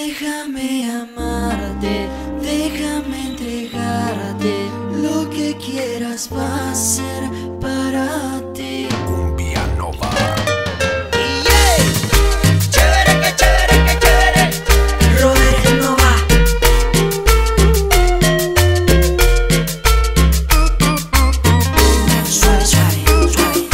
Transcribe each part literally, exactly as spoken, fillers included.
Déjame amarte, déjame entregarte. Lo que quieras va a ser para ti. Cumbia Nova. Chévere, que chévere, que chévere. Robert Nova. Suave, suave, suave.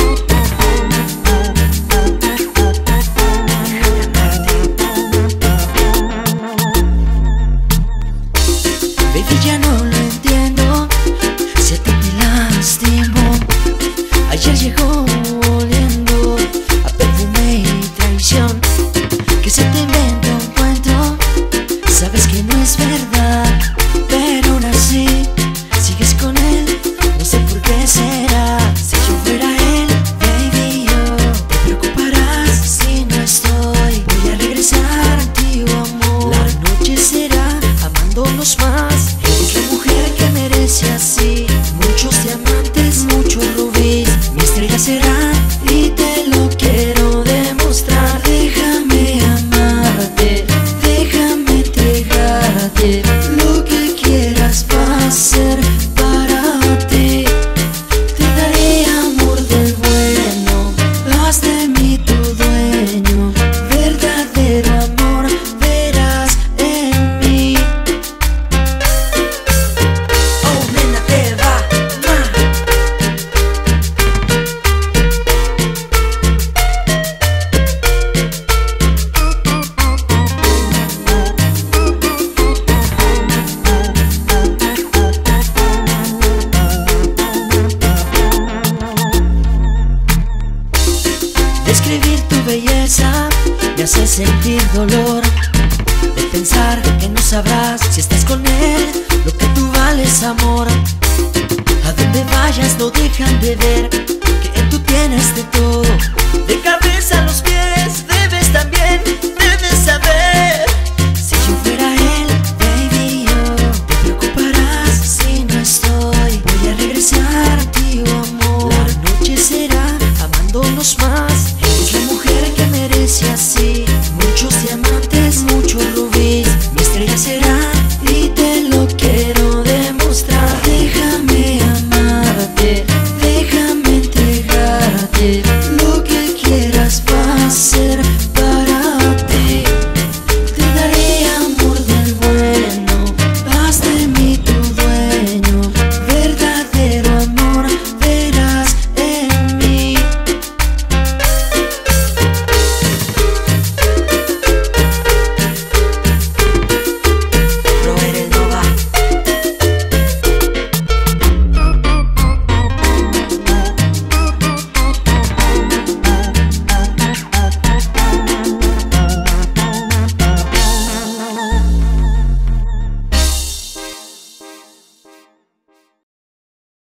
Baby, ya no lo entiendo. Si a ti te lastimo. Ayer llegó oliendo a perfume y traición. Que se te inventa un cuento. Sabes que no es verdad, pero aún así sigues con él. No sé por qué será. Si yo fuera él, baby, yo te preocuparás si no estoy. Voy a regresar a ti, amor. La noche será amándonos más. Eres la mujer que merece así. Muchos diamantes, muchos rubíes. Mi estrella será y te lo quiero demostrar. Déjame amarte, déjame entregarte. Lo que quieras va a ser para ti. Te daré amor del bueno, haz de mí tu dueño. Verdadero amor verás en mí. Oh, nena, te va, ma. Describir tu belleza me hace sentir dolor. De pensar que no sabrás si estás con él lo que tú vales, amor. A donde vayas no dejan de ver que tú tienes de todo. De cabeza a los pies debes también